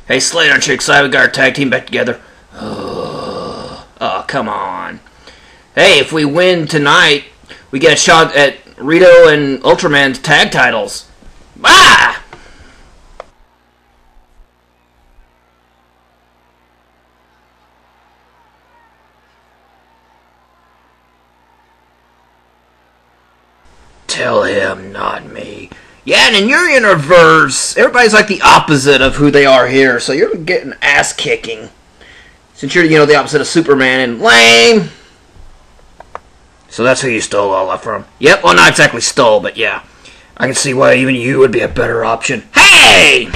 Hey, Slade, aren't you excited we got our tag team back together? Oh, come on. Hey, if we win tonight, we get a shot at Rito and Ultraman's tag titles. Ah! Tell him, not me. Yeah, and in your universe, everybody's like the opposite of who they are here, so you're getting ass kicking. Since you're, the opposite of Superman and lame. So that's who you stole all that from. Yep, well, not exactly stole, but yeah. I can see why even you would be a better option. Hey!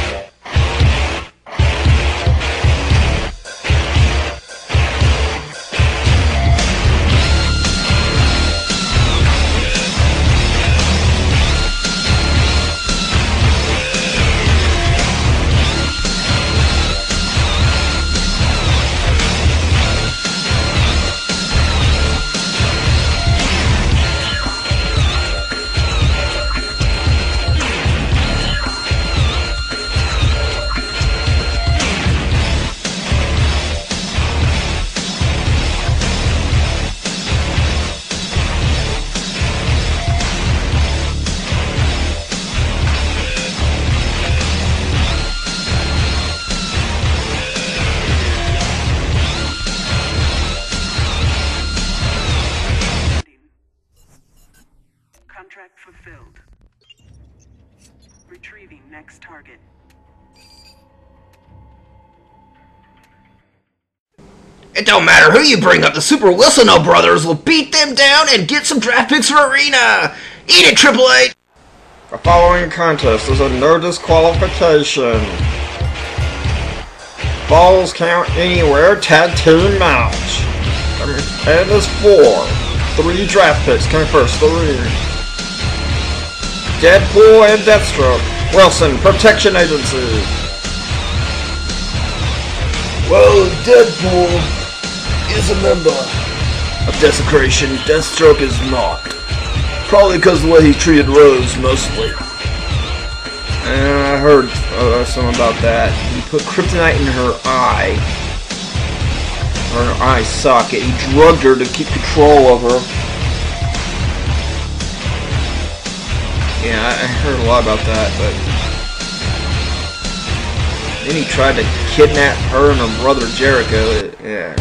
Contract fulfilled. Retrieving next target. It don't matter who you bring up, the Super Wilsono brothers will beat them down and get some draft picks for Arena! Eat it, Triple H! The following contest is a no disqualification. Falls count anywhere tag team match. And there's 3 draft picks coming first. 3. Deadpool and Deathstroke. Wilson, Protection Agency. Well, Deadpool is a member of Desecration. Deathstroke is not. Probably because of the way he treated Rose, mostly. And I heard something about that. He put kryptonite in her eye. Or her eye socket. He drugged her to keep control of her. Yeah, I heard a lot about that, but then he tried to kidnap her and her brother Jericho. Yeah.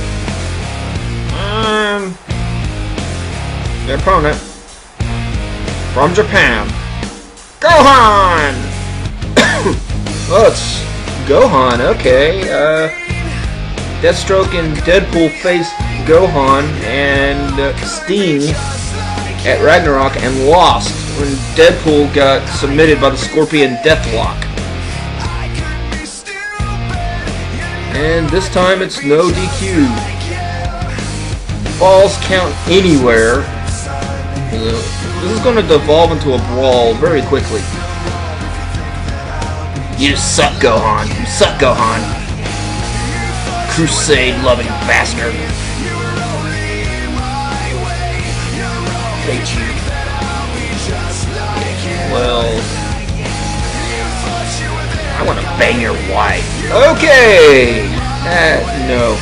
Their opponent from Japan, Gohan. Oh, it's Gohan. Okay. Deathstroke and Deadpool faced Gohan and Sting at Ragnarok and lost when Deadpool got submitted by the Scorpion Deathlock. And this time it's no DQ. Falls count anywhere. This is going to devolve into a brawl very quickly. You suck, Gohan. You suck, Gohan. Crusade-loving bastard. Hate you. Well, I want to bang your wife. Okay! No.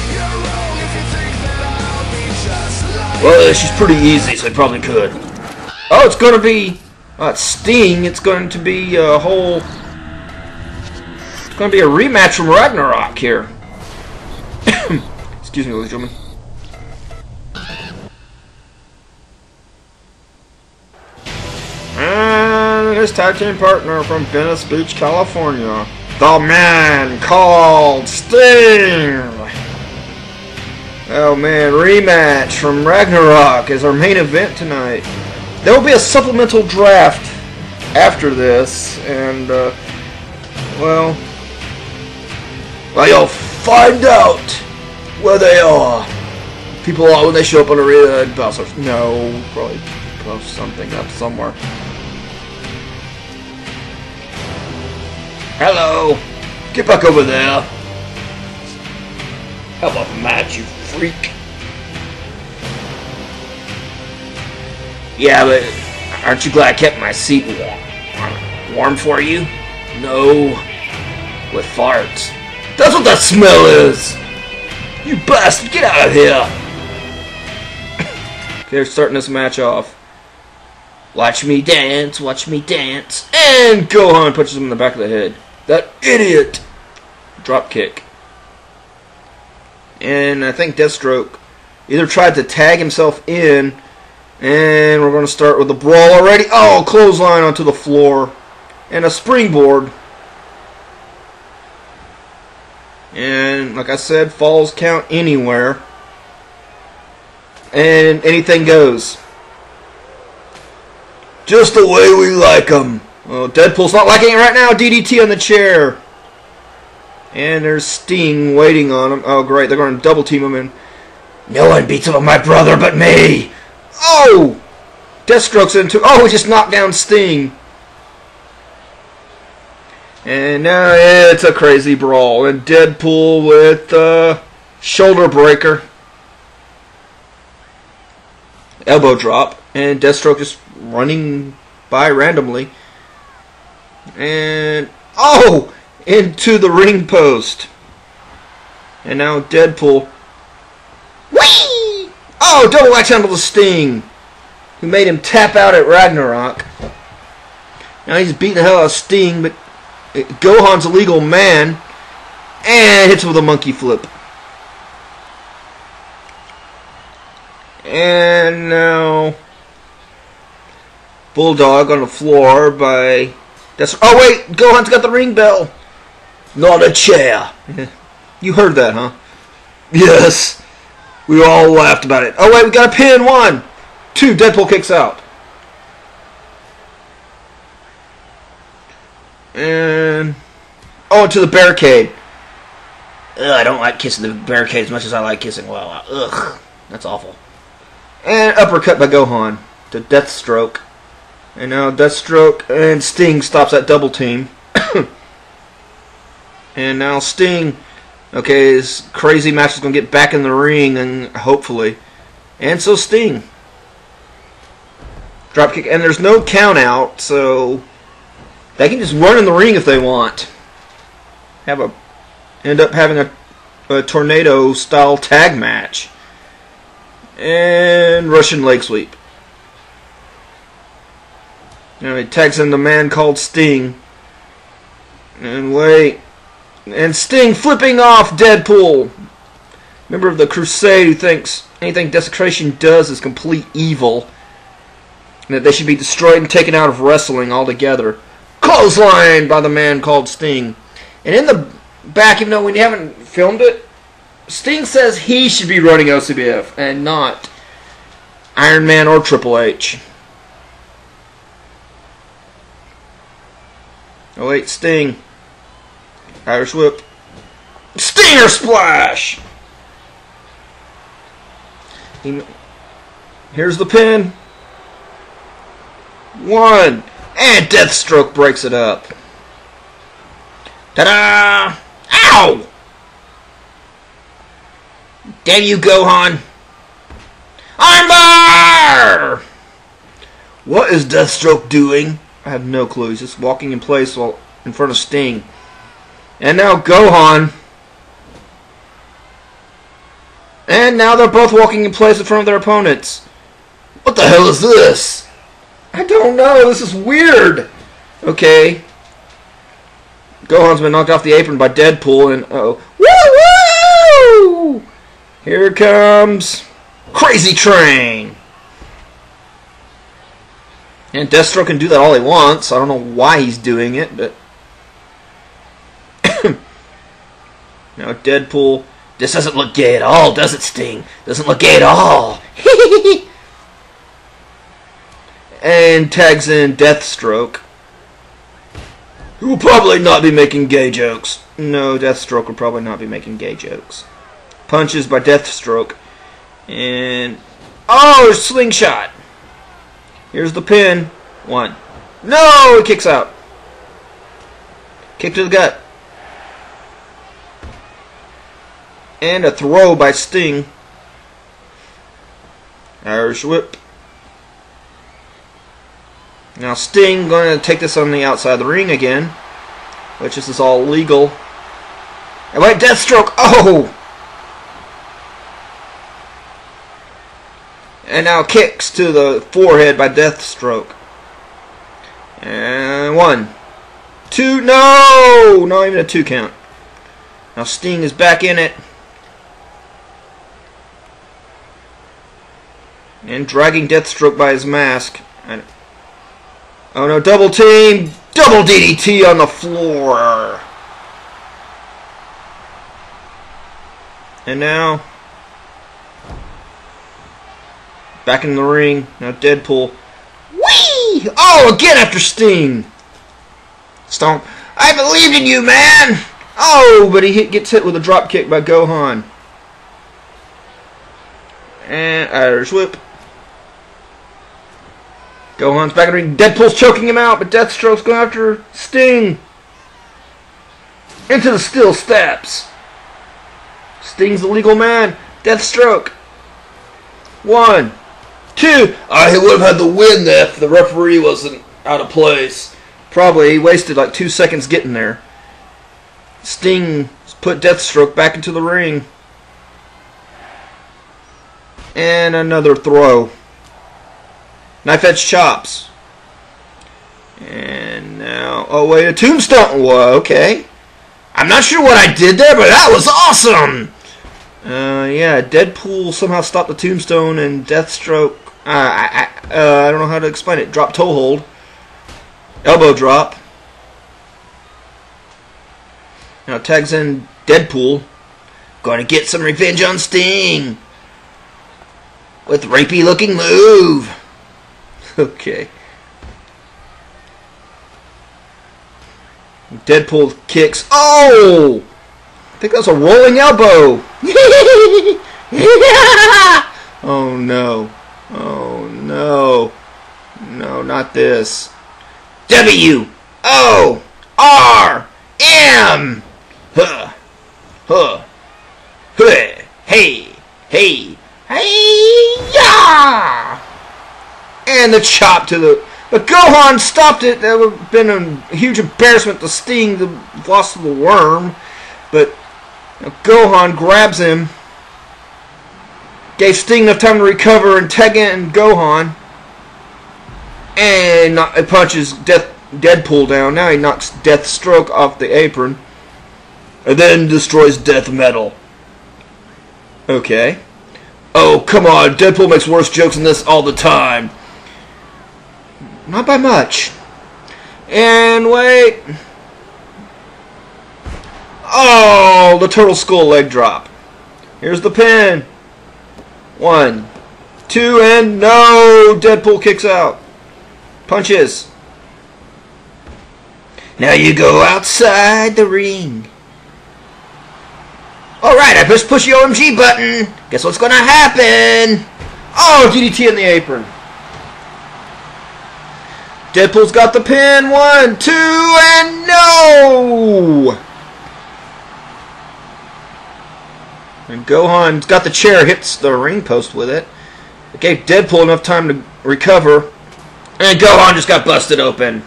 Well, she's pretty easy, so I probably could. Oh, it's going to be Sting. It's going to be a whole... It's going to be a rematch from Ragnarok here. Excuse me, ladies and gentlemen. And his tag team partner from Venice Beach, California, the man called Sting. Oh man, rematch from Ragnarok is our main event tonight. There will be a supplemental draft after this, and well, you'll find out where they are. People are when they show up on Arena and Bowser. No, probably post something up somewhere. Hello. Get back over there. How about a match, you freak? Yeah, but aren't you glad I kept my seat warm for you? No. with farts. That's what that smell is! You bastard, get out of here! Okay, they're starting this match off. Watch me dance, and Gohan punches him in the back of the head. That idiot! Drop kick. And I think Deathstroke either tried to tag himself in, and we're going to start with a brawl already. Oh, clothesline onto the floor. And a springboard. And like I said, falls count anywhere. And anything goes. Just the way we like them. Oh, Deadpool's not liking it right now. DDT on the chair. And there's Sting waiting on him. Oh, great. They're going to double team him in. No one beats up my brother but me. Oh! Deathstroke's into... Oh, he just knocked down Sting. And now it's a crazy brawl. And Deadpool with shoulder breaker. Elbow drop. And Deathstroke just running by randomly. And... Oh! Into the ring post. And now Deadpool. Whee! Oh, double axe handle to Sting. Who made him tap out at Ragnarok. Now he's beating the hell out of Sting, but Gohan's a legal man. And hits him with a monkey flip. And now Bulldog on the floor by... Oh wait, Gohan's got the ring bell. Not a chair. You heard that, huh? Yes. We all laughed about it. Oh wait, we got a pin. 1, 2. Deadpool kicks out. And... Oh, to the barricade. Ugh, I don't like kissing the barricade as much as I like kissing Wawa. Ugh, that's awful. And uppercut by Gohan to Deathstroke. And now Deathstroke and Sting stops that double team. And now Sting, okay, his crazy match is going to get back in the ring, and hopefully. And so Sting. Dropkick, and there's no count out, so they can just run in the ring if they want. End up having a tornado style tag match. And Russian leg sweep. Now he tags in the man called Sting. And wait. And Sting flipping off Deadpool. Member of the Crusade who thinks anything Desecration does is complete evil. And that they should be destroyed and taken out of wrestling altogether. Clothesline by the man called Sting. And in the back, even though we haven't filmed it, Sting says he should be running OCBF and not Iron Man or Triple H. Oh wait, Sting. Irish whip. Stinger splash! Here's the pin. 1. And Deathstroke breaks it up. Ta-da! Ow! Damn you, Gohan! Armbar! What is Deathstroke doing? I have no clue. He's just walking in place while in front of Sting. And now Gohan. And now they're both walking in place in front of their opponents. What the hell is this? I don't know. This is weird. Okay. Gohan's been knocked off the apron by Deadpool, and woo woo! Here comes Crazy Train. And Deathstroke can do that all he wants. I don't know why he's doing it, but now Deadpool. This doesn't look gay at all, does it, Sting? Doesn't look gay at all. And tags in Deathstroke, who will probably not be making gay jokes. No, Deathstroke will probably not be making gay jokes. Punches by Deathstroke. And... oh, slingshot! Here's the pin. 1. No! He kicks out. Kick to the gut. And a throw by Sting. Irish whip. Now Sting going to take this on the outside of the ring again, which is all legal. And wait, Deathstroke! Oh! And now kicks to the forehead by Deathstroke. And 1, 2, no! Not even a 2 count. Now Sting is back in it. And dragging Deathstroke by his mask. And, oh no, double team! Double DDT on the floor! And now, back in the ring. Now Deadpool. Whee! Oh, again after Sting! Stomp. I believed in you, man! Oh, but he gets hit with a drop kick by Gohan. And Irish whip. Gohan's back in the ring. Deadpool's choking him out, but Deathstroke's going after Sting. Into the steel steps. Sting's the legal man. Deathstroke. 1, 2. I would have had the win there if the referee wasn't out of place. Probably. He wasted like 2 seconds getting there. Sting put Deathstroke back into the ring. And another throw. Knife edge chops. And now, oh wait, a tombstone. Whoa, okay. I'm not sure what I did there, but that was awesome. Yeah, Deadpool somehow stopped the tombstone, and Deathstroke. I don't know how to explain it. Drop toe hold. Elbow drop. Now tags in Deadpool. Gonna get some revenge on Sting. With rapey looking move. Okay. Deadpool kicks. Oh! I think that's a rolling elbow. Oh no. Oh no. No, not this. W O R M. Huh. Huh. Hey. Hey. Hey. Hey. Yeah. And the chop to the... But Gohan stopped it. That would have been a huge embarrassment to Sting, the loss of the worm. But you know, Gohan grabs him. Gave Sting enough time to recover and tag in Gohan. And it punches Deadpool down. Now he knocks Deathstroke off the apron. And then destroys Death Metal. Okay. Oh, come on. Deadpool makes worse jokes than this all the time. Not by much. And wait. Oh, the Turtle Skull leg drop. Here's the pin. 1, 2, and no! Deadpool kicks out. Punches. Now you go outside the ring. Alright, I pushed push the OMG button. Guess what's gonna happen? Oh, DDT in the apron. Deadpool's got the pin. 1, 2, and no! And Gohan's got the chair, hits the ring post with it. It gave Deadpool enough time to recover. And Gohan just got busted open.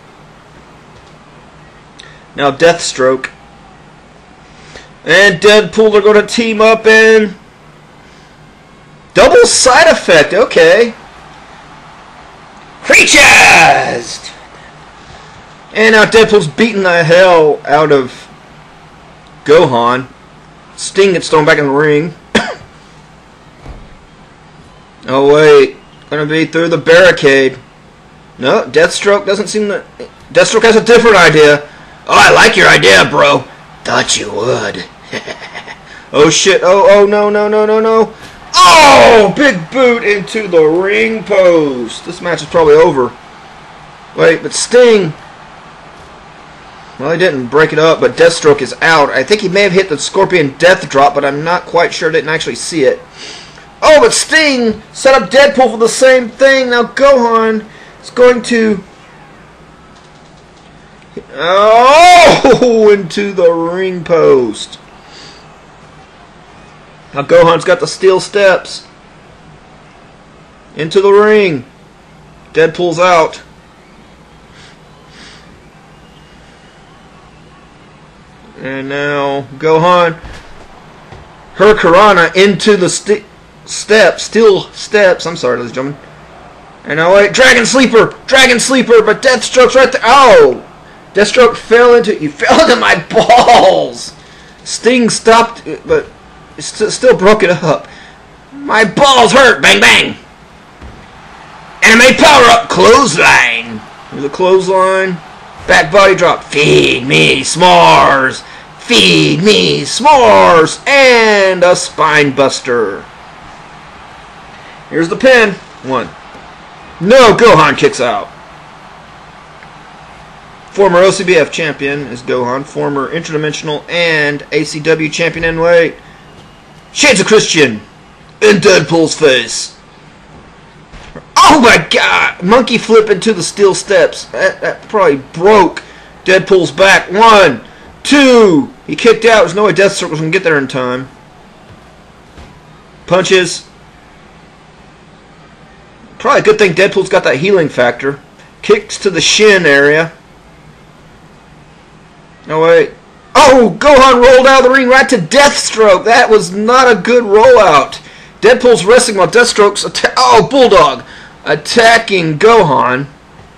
Now Deathstroke and Deadpool are going to team up in double side effect. Okay. Creatures! And now Deadpool's beating the hell out of Gohan. Sting gets thrown back in the ring. Oh wait, gonna be through the barricade. No, Deathstroke doesn't seem to... Deathstroke has a different idea. Oh, I like your idea, bro. Thought you would. Oh shit, oh no, no, no, no, no. Oh, big boot into the ring post. This match is probably over. Wait, but Sting... Well, he didn't break it up, but Deathstroke is out. I think he may have hit the Scorpion Death Drop, but I'm not quite sure. I didn't actually see it. Oh, but Sting set up Deadpool for the same thing. Now Gohan is going to... Oh, into the ring post. Now Gohan's got the steel steps. Into the ring. Deadpool's out. And now Gohan Hurricanrana into the steel steps. I'm sorry, ladies and gentlemen. And now wait, Dragon Sleeper, but Deathstroke's right there. Oh, Deathstroke fell into my balls. Sting stopped, but still broke it up. My balls hurt. Bang bang. Anime power up. Clothesline. There's a clothesline. Back body drop. Feed me s'mores. Feed me s'mores. And a spine buster. Here's the pin. 1. No, Gohan kicks out. Former OCBF champion is Gohan. Former Interdimensional and ACW champion in weight. Shades of Christian in Deadpool's face. Oh my god! Monkey flip into the steel steps. That probably broke Deadpool's back. 1, 2. He kicked out. There's no way Deathstroke was going to get there in time. Punches. Probably a good thing Deadpool's got that healing factor. Kicks to the shin area. No, wait. Oh, Gohan rolled out of the ring right to Deathstroke. That was not a good rollout. Deadpool's wrestling while Deathstroke's Bulldog attacking Gohan.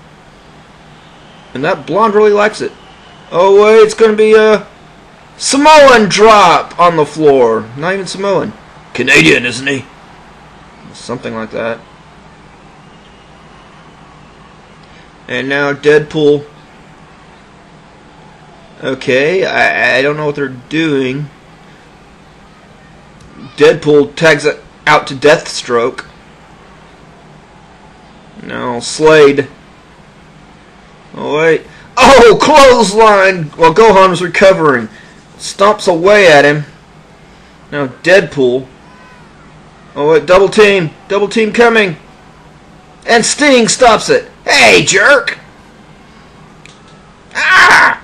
And that blonde really likes it. Oh, wait, it's going to be a Samoan drop on the floor. Not even Samoan. Canadian, isn't he? Something like that. And now Deadpool. Okay, I don't know what they're doing. Deadpool tags it out to Deathstroke. No, Slade. Oh, wait. Oh, clothesline! While Gohan was recovering. Stomps away at him. Now Deadpool. Oh, wait, double team. Double team coming. And Sting stops it. Hey, jerk! Ah!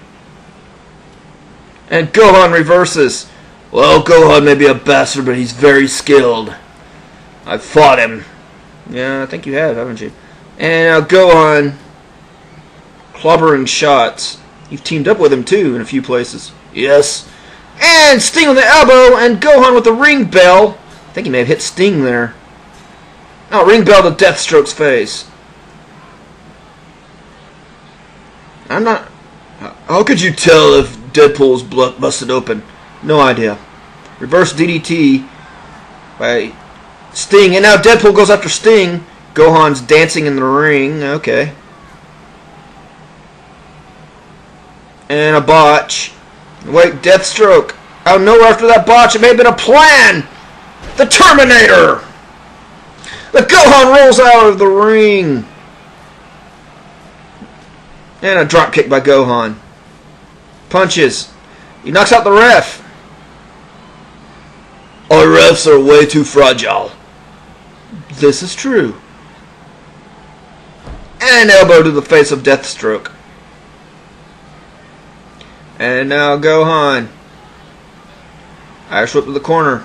And Gohan reverses. Well, Gohan may be a bastard, but he's very skilled. I've fought him. Yeah, I think you have, haven't you? And now Gohan clobbering shots. You've teamed up with him, too, in a few places. Yes. And Sting on the elbow, and Gohan with the ring bell. I think he may have hit Sting there. Oh, ring bell to Deathstroke's face. I'm not... How could you tell if Deadpool's busted open? No idea. Reverse DDT by Sting. And now Deadpool goes after Sting. Gohan's dancing in the ring. Okay. And a botch. Wait, Deathstroke. Out of nowhere after that botch. It may have been a plan. The Terminator. The Gohan rolls out of the ring. And a drop kick by Gohan. Punches. He knocks out the ref. Our refs are way too fragile. This is true. And an elbow to the face of Deathstroke. And now Gohan. Irish whip to the corner.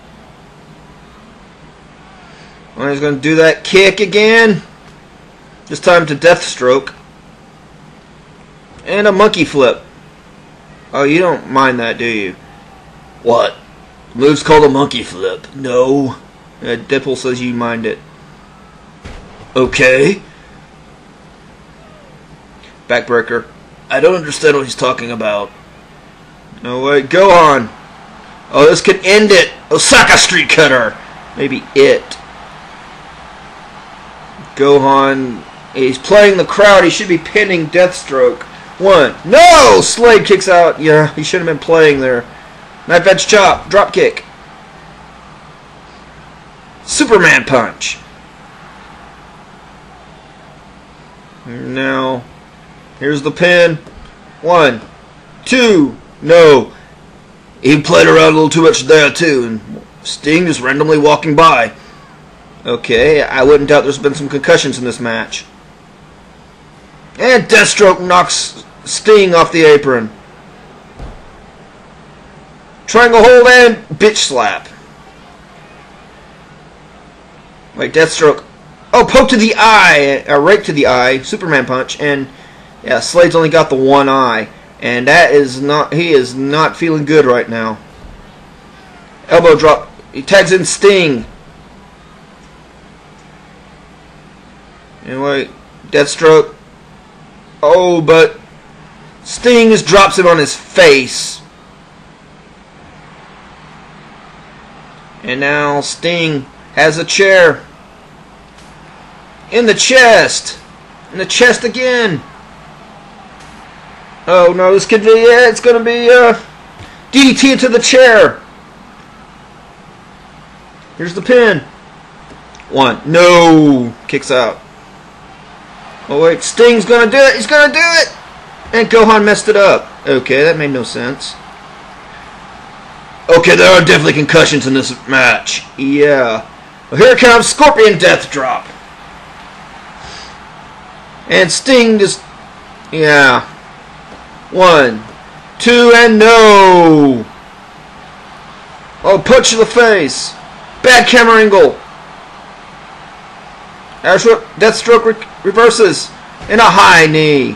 Well, he's going to do that kick again. This time to Deathstroke. And a monkey flip. Oh, you don't mind that, do you? What? Move's called a monkey flip. No. Deadpool says you mind it. Okay. Backbreaker. I don't understand what he's talking about. No way. Gohan. Oh, this could end it. Osaka Street Cutter. Maybe it. Gohan. He's playing the crowd. He should be pinning Deathstroke. 1. No! Slade kicks out. Yeah, he should have been playing there. Knife edge chop. Drop kick. Superman punch. Now, here's the pin. 1, 2. No. He played around a little too much there, too. And Sting just randomly walking by. Okay, I wouldn't doubt there's been some concussions in this match. And Deathstroke knocks Sting off the apron. Triangle hold and bitch slap. Wait, Deathstroke. Oh, poke to the eye. A rake to the eye. Superman punch. And, yeah, Slade's only got the one eye. And that is not, he is not feeling good right now. Elbow drop. He tags in Sting. Anyway, Deathstroke. Oh, but Sting just drops him on his face. And now Sting has a chair. In the chest. In the chest again. Oh no, this could be it. It's going to be DDT into the chair. Here's the pin. One. No. Kicks out. Oh wait, Sting's going to do it. He's going to do it. And Gohan messed it up. Okay, that made no sense. Okay, there are definitely concussions in this match. Yeah. Well, here comes Scorpion Death Drop. And Sting just... Yeah. 1, 2, and no! Oh, punch to the face. Bad camera angle. Deathstroke reverses. And a high knee.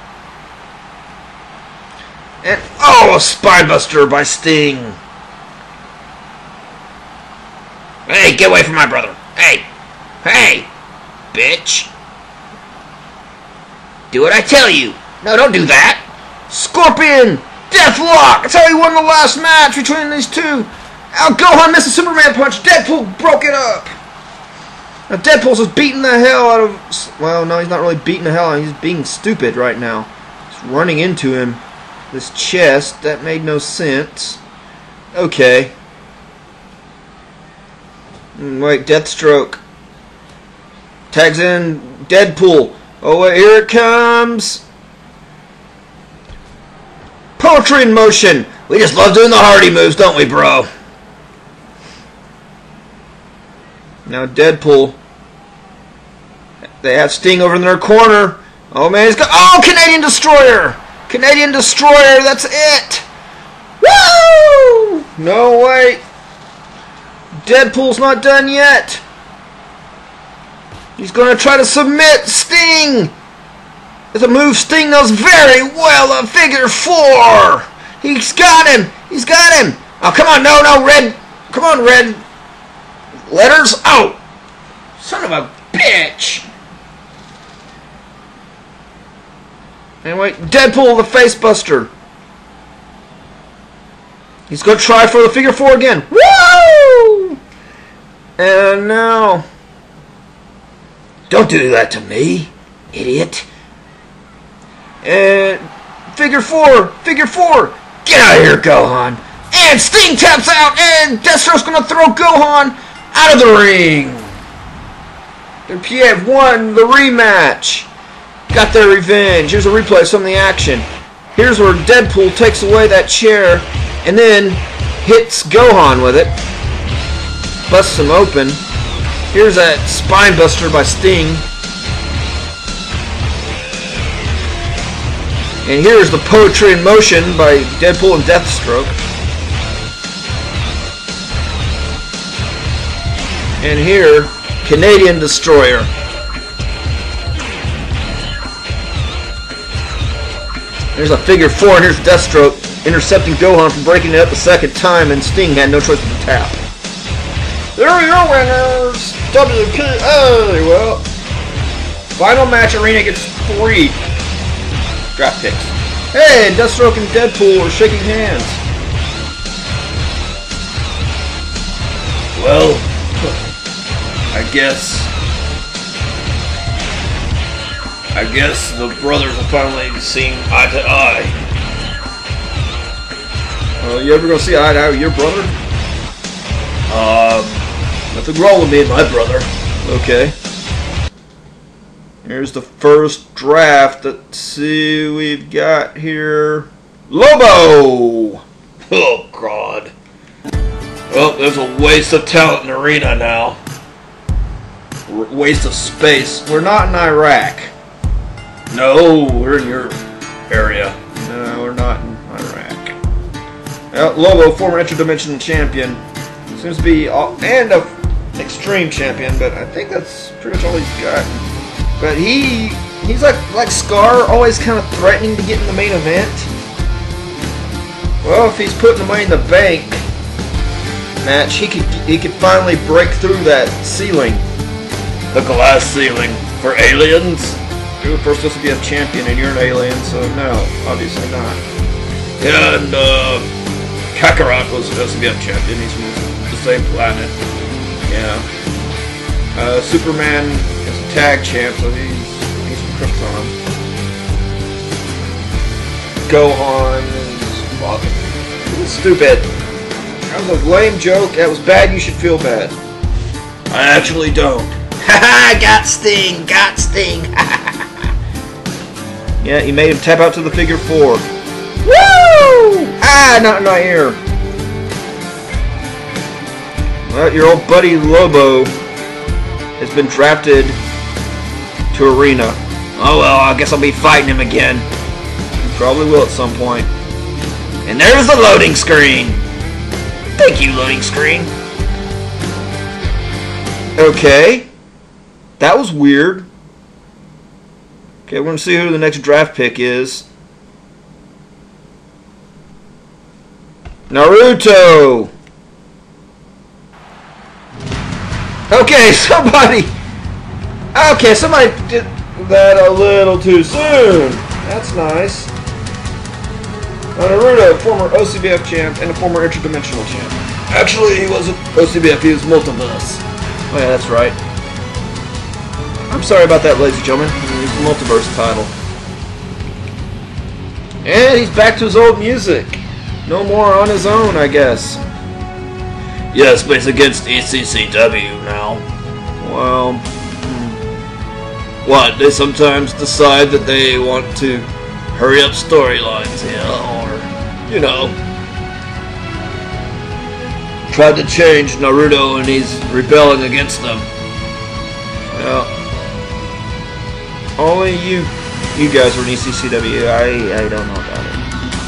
And, oh, a spinebuster by Sting. Hey, get away from my brother. Hey. Hey. Bitch. Do what I tell you. No, don't do that. Scorpion! Deathlock! That's how he won the last match between these two. Now Gohan missed a Superman punch. Deadpool broke it up. Now Deadpool's just beating the hell out of... Well, no, he's not really beating the hell out of him. He's being stupid right now. He's running into him. This chest, that made no sense. Okay. Wait, Deathstroke. Tags in Deadpool. Oh, wait, here it comes. Poetry in motion. We just love doing the Hardy moves, don't we, bro? Now Deadpool. They have Sting over in their corner. Oh, man, he's got... Oh, Canadian Destroyer. Canadian Destroyer, that's it. Woo! No, wait. Deadpool's not done yet. He's going to try to submit Sting. It's a move Sting knows very well, a figure 4. He's got him. He's got him. Oh, come on. No, red. Come on, red. Letters out. Son of a bitch. Anyway, Deadpool the face buster. He's going to try for the figure 4 again. Woo! And now... Don't do that to me, idiot. And figure 4. Get out of here, Gohan. And Sting taps out, and Deathstroke's going to throw Gohan out of the ring. And PF won the rematch. Got their revenge. Here's a replay of some of the action. Here's where Deadpool takes away that chair and then hits Gohan with it. Busts him open. Here's that spine buster by Sting. And here's the poetry in motion by Deadpool and Deathstroke. And here, Canadian Destroyer. There's a figure 4, and here's Deathstroke intercepting Gohan from breaking it up the second time, and Sting had no choice but to tap. There are your winners! WPA! Well, final match, Arena gets 3 draft picks. Hey, Deathstroke and Deadpool are shaking hands. Well, I guess the brothers are finally seeing eye to eye. You ever gonna see eye to eye with your brother? Nothing wrong with me and my brother. Okay. Here's the first draft. Let's see who we've got here. Lobo! Oh, God. Well, there's a waste of talent in the arena now. Waste of space. We're not in Iraq. No, we're in your area. No, we're not in Iraq. Well, Lobo, former interdimensional champion. Seems to be, and a extreme champion, but I think that's pretty much all he's got. But he's like Scar, always kind of threatening to get in the main event. Well, if he's putting the money in the bank match, he could finally break through that ceiling. The glass ceiling for aliens? You're the first OCBF champion and you're an alien, so no, obviously not. Yeah, and Kakarot was an OCBF champion. He's from the same planet. Yeah. Superman is a tag champ, so he's from Krypton. Gohan is fucking stupid. That was a lame joke. That was bad. You should feel bad. I actually don't. Haha, got Sting, got Sting. Yeah, he made him tap out to the figure 4. Woo! Ah, not in my ear. Well, your old buddy Lobo has been drafted to Arena. Oh well, I guess I'll be fighting him again. You probably will at some point. And there's the loading screen. Thank you, loading screen. Okay. That was weird. Okay, we're going to see who the next draft pick is. Naruto! Okay, somebody did that a little too soon. That's nice. Naruto, former OCBF champ and a former interdimensional champ. Actually, he wasn't OCBF, he was Multiverse. Oh yeah, that's right. I'm sorry about that, ladies and gentlemen. He's the Multiverse title. And he's back to his old music. No more on his own, I guess. Yes, but it's against ECCW now. Well, What, they sometimes decide that they want to hurry up storylines, or, you know, tried to change Naruto and he's rebelling against them. well, only you guys were in ECCW. I don't know about it.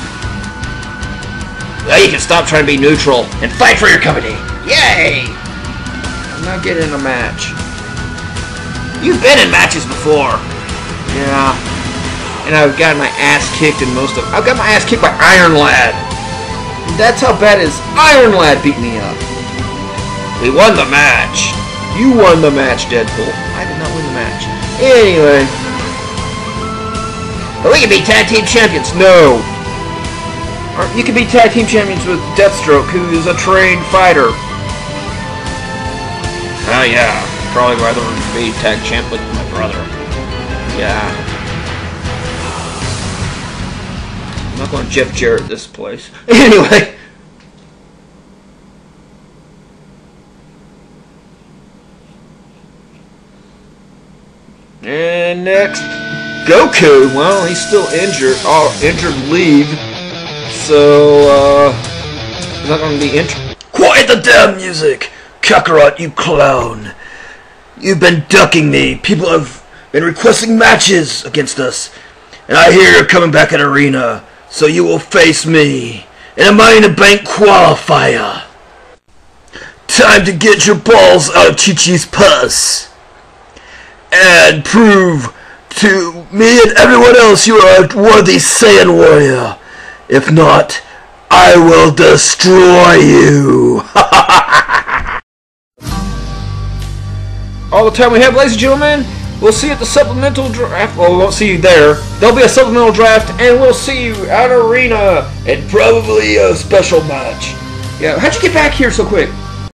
Now you can stop trying to be neutral and fight for your company. Yay! I'm not getting in a match. You've been in matches before. Yeah. And I've gotten my ass kicked in most of them. I've got my ass kicked by Iron Lad. That's how bad is Iron Lad beat me up. We won the match. You won the match, Deadpool. I did not win the match. Anyway. But we can be tag team champions. No. Or you can be tag team champions with Deathstroke, who is a trained fighter. Oh yeah. Probably rather be tag champ with my brother. Yeah. I'm not going to Jeff Jarrett this place. Anyway. And next, Goku. Well, he's still injured. Oh, injured leave. So, he's not going to be injured. Quiet the damn music! Kakarot, you clown! You've been ducking me. People have been requesting matches against us. And I hear you're coming back at Arena. So you will face me in a Money in the Bank qualifier. Time to get your balls out of Chi-Chi's purse. And prove to me and everyone else you are a worthy Saiyan warrior. If not, I will destroy you. All the time we have, ladies and gentlemen. We'll see you at the supplemental draft. Well, we won't see you there. There'll be a supplemental draft, and we'll see you at Arena. And probably a special match. Yeah, how'd you get back here so quick?